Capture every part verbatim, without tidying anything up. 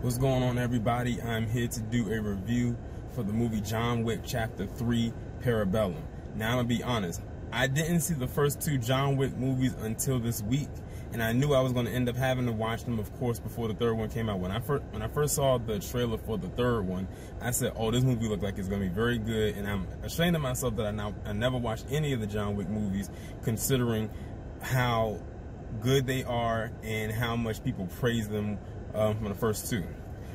What's going on, everybody? I'm here to do a review for the movie John Wick Chapter three, Parabellum. Now, I'm going to be honest. I didn't see the first two John Wick movies until this week, and I knew I was going to end up having to watch them, of course, before the third one came out. When I first, when I first saw the trailer for the third one, I said, oh, this movie looked like it's going to be very good, and I'm ashamed of myself that I, now, I never watched any of the John Wick movies, considering how good they are and how much people praise them um, from the first two.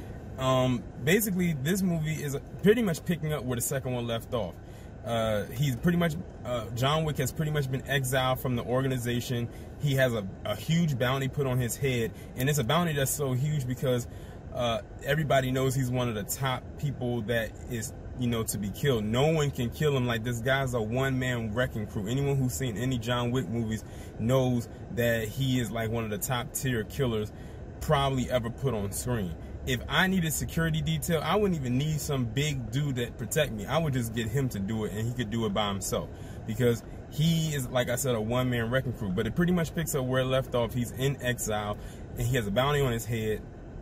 Um, basically, this movie is pretty much picking up where the second one left off. Uh, he's pretty much, uh, John Wick has pretty much been exiled from the organization. He has a, a huge bounty put on his head, and it's a bounty that's so huge because uh, everybody knows he's one of the top people that is, you know, to be killed. No one can kill him. Like, this guy's a one-man wrecking crew. Anyone who's seen any John Wick movies knows that he is like one of the top-tier killers probably ever put on screen. If I needed security detail, I wouldn't even need some big dude that protect me. I would just get him to do it, and he could do it by himself, because he is, like I said, a one-man wrecking crew. But it pretty much picks up where it left off. He's in exile, and he has a bounty on his head,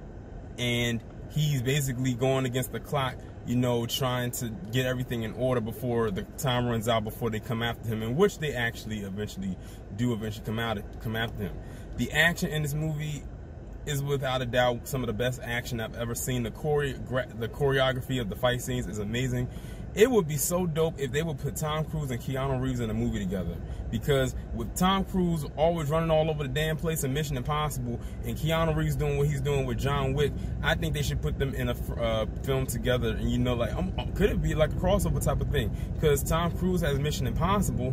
and he's basically going against the clock, you know, trying to get everything in order before the time runs out, before they come after him, in which they actually eventually do eventually come out come after him. The action in this movie is without a doubt some of the best action I've ever seen. The chore the choreography of the fight scenes is amazing. It would be so dope if they would put Tom Cruise and Keanu Reeves in a movie together, because with Tom Cruise always running all over the damn place in Mission Impossible, and Keanu Reeves doing what he's doing with John Wick, I think they should put them in a uh, film together. And, you know, like, um, could it be like a crossover type of thing? Because Tom Cruise has Mission Impossible,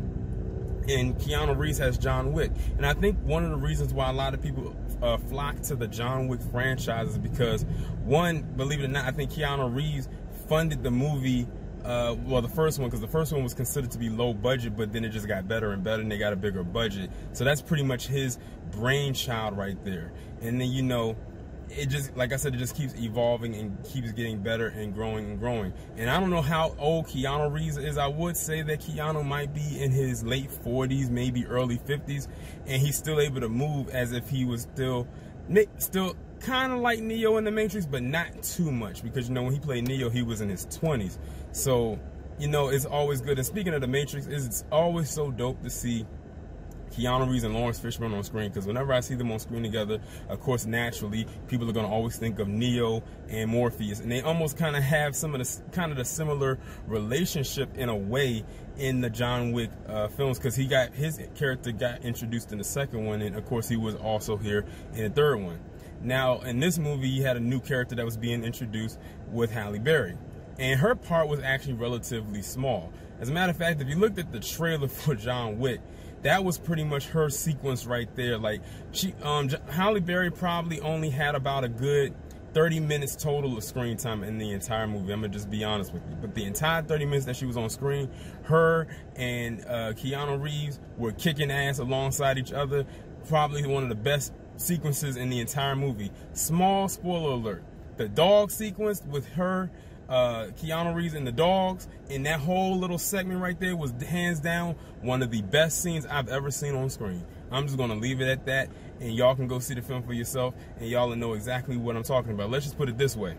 and Keanu Reeves has John Wick. And I think one of the reasons why a lot of people uh, flock to the John Wick franchise is because, one, believe it or not, I think Keanu Reeves funded the movie, uh, well, the first one, because the first one was considered to be low budget, but then it just got better and better, and they got a bigger budget. So that's pretty much his brainchild right there. And then, you know, it just, like I said, it just keeps evolving and keeps getting better and growing and growing. And I don't know how old Keanu Reeves is. I would say that Keanu might be in his late forties, maybe early fifties, and he's still able to move as if he was still, still kind of like Neo in the Matrix, but not too much, because, you know, when he played Neo, he was in his twenties. So, you know, it's always good. And speaking of the Matrix, it's always so dope to see Keanu Reeves and Lawrence Fishburne on screen, because whenever I see them on screen together, of course, naturally, people are going to always think of Neo and Morpheus, and they almost kind of have some of the kind of the similar relationship in a way in the John Wick uh, films, because he got his character got introduced in the second one, and of course, he was also here in the third one. Now, in this movie, you had a new character that was being introduced with Halle Berry, and her part was actually relatively small. As a matter of fact, if you looked at the trailer for John Wick, that was pretty much her sequence right there. Like, she, um, Halle Berry probably only had about a good thirty minutes total of screen time in the entire movie. I'm gonna just be honest with you. But the entire thirty minutes that she was on screen, her and uh, Keanu Reeves were kicking ass alongside each other. Probably one of the best sequences in the entire movie. Small spoiler alert: the dog sequence with her, Uh, Keanu Reeves and the dogs, and that whole little segment right there was hands down one of the best scenes I've ever seen on screen. I'm just going to leave it at that, and y'all can go see the film for yourself, and y'all will know exactly what I'm talking about. Let's just put it this way.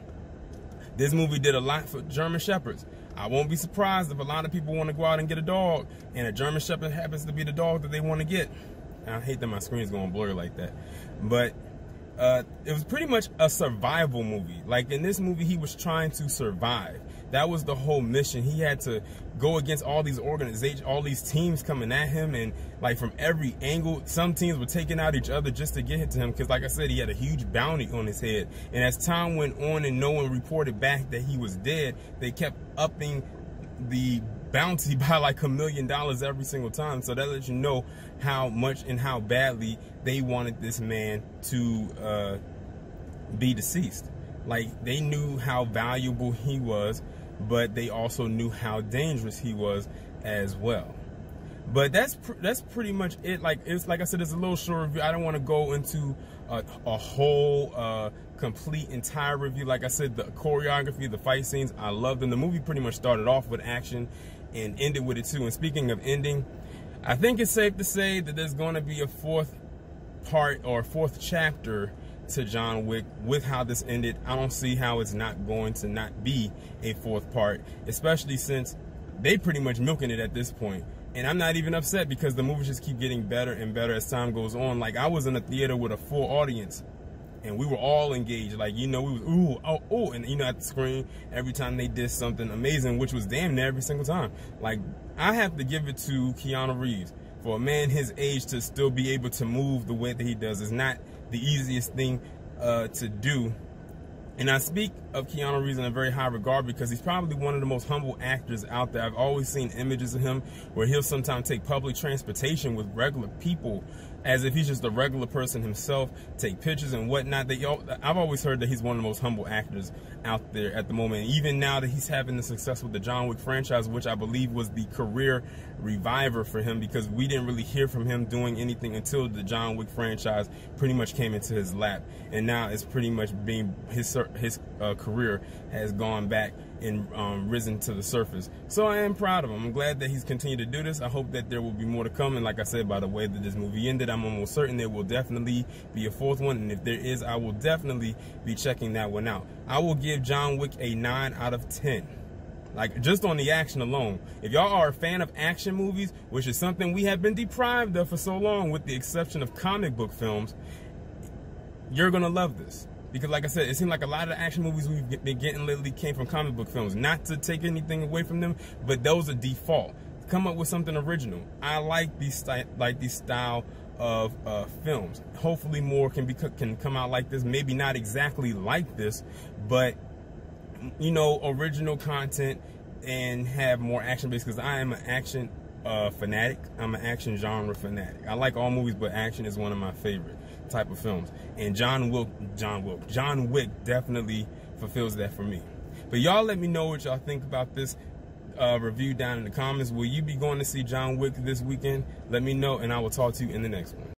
This movie did a lot for German Shepherds. I won't be surprised if a lot of people want to go out and get a dog, and a German Shepherd happens to be the dog that they want to get. I hate that my screen's going blurry like that, but Uh, it was pretty much a survival movie. Like, in this movie, he was trying to survive. That was the whole mission. He had to go against all these organizations, all these teams coming at him, and like from every angle. Some teams were taking out each other just to get hit to him, because, like I said, he had a huge bounty on his head. And as time went on and no one reported back that he was dead, they kept upping the bounty by like a million dollars every single time. So that lets you know how much and how badly they wanted this man to uh, be deceased. Like, they knew how valuable he was, but they also knew how dangerous he was as well. But that's pr that's pretty much it. Like, it's like I said, it's a little short review. I don't want to go into a, a whole uh, complete entire review. Like I said, the choreography, the fight scenes, I love them. The movie pretty much started off with action and ended with it too. And speaking of ending, I think it's safe to say that there's going to be a fourth part or fourth chapter to John Wick. With how this ended, I don't see how it's not going to not be a fourth part, especially since they pretty much milking it at this point. And I'm not even upset because the movies just keep getting better and better as time goes on. Like, I was in a theater with a full audience and we were all engaged. Like, you know, we was, ooh, oh, oh, and you know, at the screen, every time they did something amazing, which was damn near every single time. Like, I have to give it to Keanu Reeves. For a man his age to still be able to move the way that he does is not the easiest thing uh, to do. And I speak of Keanu Reeves in a very high regard because he's probably one of the most humble actors out there. I've always seen images of him where he'll sometimes take public transportation with regular people as if he's just a regular person himself, take pictures and whatnot. They, I've always heard that he's one of the most humble actors out there at the moment. Even now that he's having the success with the John Wick franchise, which I believe was the career reviver for him, because we didn't really hear from him doing anything until the John Wick franchise pretty much came into his lap. And now it's pretty much being, his, his uh, career has gone back and um, risen to the surface. So I am proud of him. I'm glad that he's continued to do this. I hope that there will be more to come. And like I said, by the way that this movie ended, I'm almost certain there will definitely be a fourth one. And if there is, I will definitely be checking that one out. I will give John Wick a nine out of ten. Like, just on the action alone. If y'all are a fan of action movies, which is something we have been deprived of for so long, with the exception of comic book films, you're gonna love this. Because like I said, it seemed like a lot of the action movies we've been getting lately came from comic book films. Not to take anything away from them, but those are default. Come up with something original. I like these like these style of uh, films. Hopefully more can be can come out like this. Maybe not exactly like this, but you know, original content and have more action based. Because I am an action uh, fanatic. I'm an action genre fanatic. I like all movies, but action is one of my favorite type of films. And John Wick, John Wick, John Wick definitely fulfills that for me. But y'all let me know what y'all think about this uh, review down in the comments. Will you be going to see John Wick this weekend? Let me know, and I will talk to you in the next one.